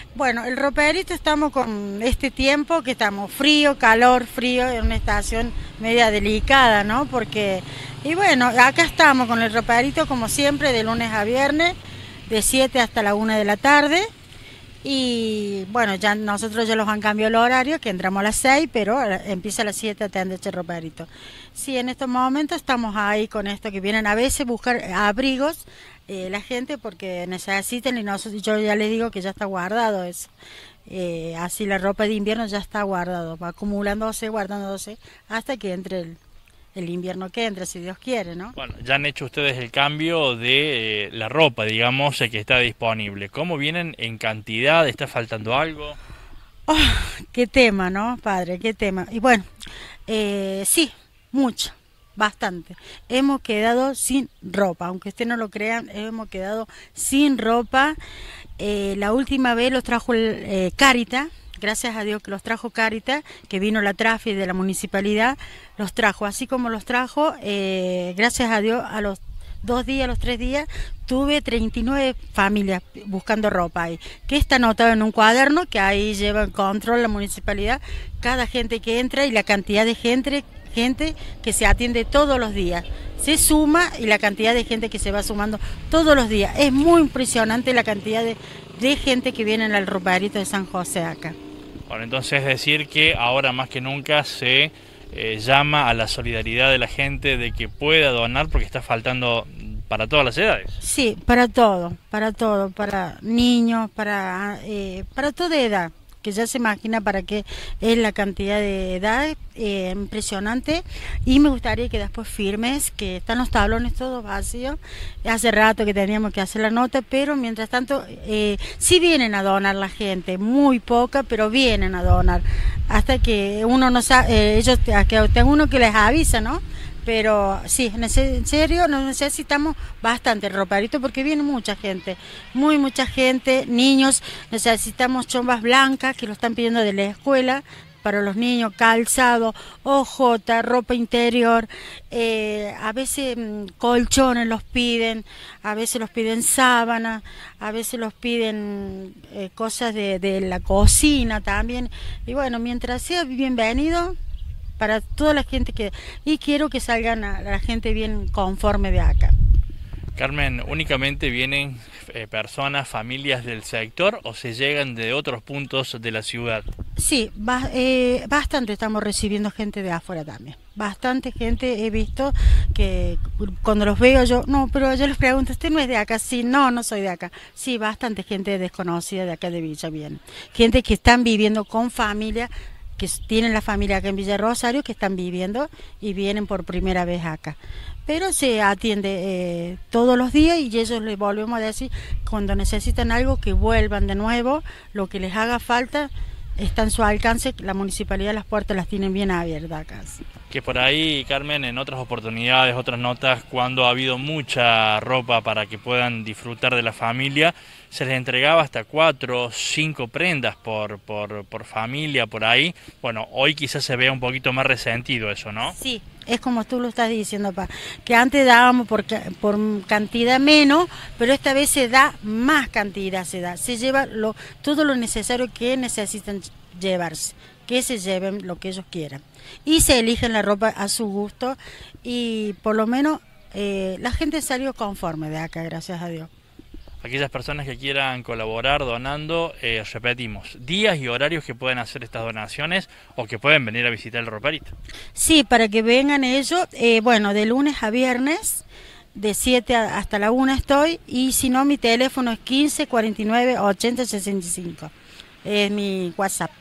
Bueno, el roperito estamos con este tiempo que estamos frío, calor, frío, en una estación media delicada, ¿no? Porque, y bueno, acá estamos con el roperito como siempre, de lunes a viernes, de 7 hasta la 1 de la tarde. Y bueno, ya nosotros ya los han cambiado el horario, que entramos a las 6, pero empieza a las 7 a atender este roperito. Sí, en estos momentos estamos ahí con esto, que vienen a veces a buscar abrigos la gente porque necesitan y nosotros, yo ya les digo que ya está guardado eso. Así la ropa de invierno ya está guardado, va acumulándose, guardándose hasta que entre el invierno que entre, si Dios quiere, ¿no? Bueno, ya han hecho ustedes el cambio de la ropa, digamos, que está disponible. ¿Cómo vienen en cantidad? ¿Está faltando algo? Oh, qué tema, ¿no, padre? Qué tema. Y bueno, sí, mucho, bastante. Hemos quedado sin ropa, aunque usted no lo crean, hemos quedado sin ropa. La última vez los trajo Caritas, gracias a Dios que los trajo Caritas, que vino la Trafi de la municipalidad, los trajo, así como los trajo, gracias a Dios, a los 2 días, a los 3 días, tuve 39 familias buscando ropa ahí, que está anotado en un cuaderno, que ahí lleva en control la municipalidad, cada gente que entra y la cantidad de gente que se atiende todos los días. Se suma y la cantidad de gente que se va sumando todos los días. Es muy impresionante la cantidad de gente que viene al roparito de San José acá. Bueno, entonces es decir que ahora más que nunca se llama a la solidaridad de la gente de que pueda donar porque está faltando para todas las edades. Sí, para niños, para toda edad, que ya se imagina para qué es la cantidad de edad, impresionante. Y me gustaría que después firmes, que están los tablones todos vacíos, hace rato que teníamos que hacer la nota, pero mientras tanto, sí vienen a donar la gente, muy poca, pero vienen a donar, hasta que uno no sabe, que tengo uno que les avisa, ¿no? Pero sí, en serio nos necesitamos bastante roparito porque viene mucha gente, mucha gente, niños, necesitamos chombas blancas que lo están pidiendo de la escuela para los niños, calzado, ojota, ropa interior, a veces colchones los piden, a veces los piden sábanas, a veces los piden cosas de la cocina también. Y bueno, mientras sea bienvenido para toda la gente que... Y quiero que salgan a la gente bien conforme de acá. Carmen, ¿únicamente vienen personas, familias del sector o se llegan de otros puntos de la ciudad? Sí, bastante estamos recibiendo gente de afuera también. Bastante gente he visto que cuando los veo yo, no, pero yo les pregunto, ¿usted no es de acá? Sí, no, no soy de acá. Sí, bastante gente desconocida de acá de Villa viene. Gente que están viviendo con familia, que tienen la familia acá en Villa Rosario, que están viviendo y vienen por primera vez acá. Pero se atiende todos los días y ellos les volvemos a decir, cuando necesitan algo, que vuelvan de nuevo, lo que les haga falta está en su alcance, la municipalidad las puertas las tienen bien abiertas acá. Que por ahí, Carmen, en otras oportunidades, otras notas, cuando ha habido mucha ropa para que puedan disfrutar de la familia, se les entregaba hasta 4 o 5 prendas por familia, por ahí. Bueno, hoy quizás se vea un poquito más resentido eso, ¿no? Sí, es como tú lo estás diciendo, pa, que antes dábamos por cantidad menos, pero esta vez se da más cantidad, se lleva todo lo necesario que necesitan llevarse, que se lleven lo que ellos quieran. Y se eligen la ropa a su gusto y por lo menos la gente salió conforme de acá, gracias a Dios. Aquellas personas que quieran colaborar donando, repetimos, días y horarios que pueden hacer estas donaciones o que pueden venir a visitar el roparito. Sí, para que vengan ellos, bueno, de lunes a viernes, de 7 hasta la 1 estoy, y si no, mi teléfono es 15 49 80 65. Es mi WhatsApp.